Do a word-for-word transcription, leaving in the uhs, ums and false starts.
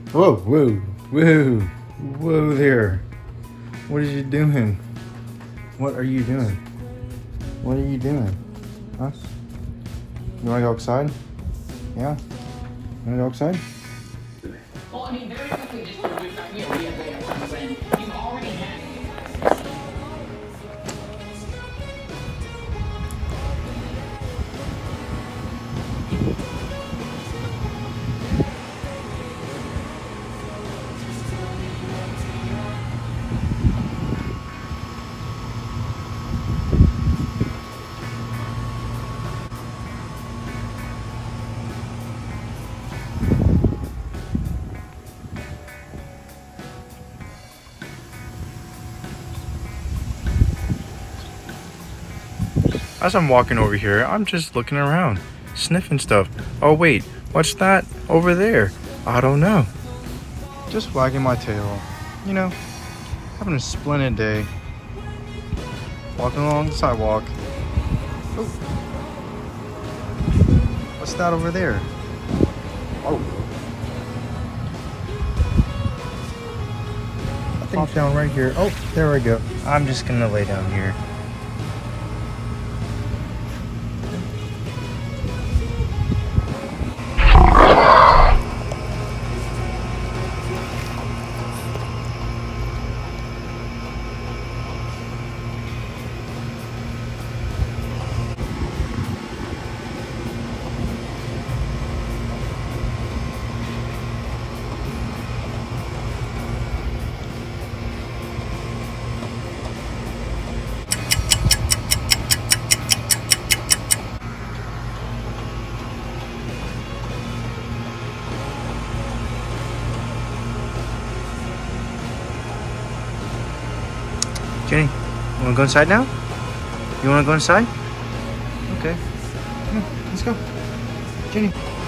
Whoa, whoa, whoa, whoa there. What are you doing? What are you doing? What are you doing? Huh? You wanna go outside? Yeah? You wanna go outside? Well, I mean, very quickly just to move back, you know, reiterate when you've already had. As I'm walking over here, I'm just looking around, sniffing stuff. Oh wait, what's that over there? I don't know. Just wagging my tail. You know, having a splendid day. Walking along the sidewalk. Oh. What's that over there? Oh. I think it's down right here. Oh, there we go. I'm just gonna lay down here. Jenny, you wanna go inside now? You wanna go inside? Okay. Come on, let's go. Jenny.